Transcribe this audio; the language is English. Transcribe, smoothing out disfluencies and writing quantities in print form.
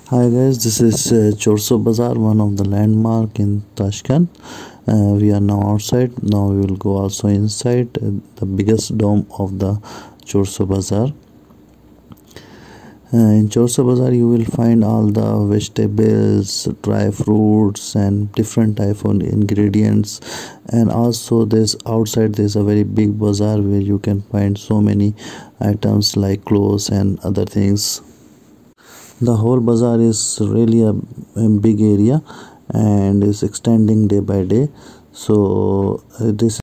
Hi guys, this is Chorso Bazaar, one of the landmark in Tashkent. We are now outside. Now we will go also inside the biggest dome of the Chorso Bazaar. In Chorso Bazaar, you will find all the vegetables, dry fruits, and different type of ingredients. And also, there's a very big bazaar where you can find so many items like clothes and other things. The whole bazaar is really a big area and is extending day by day. So this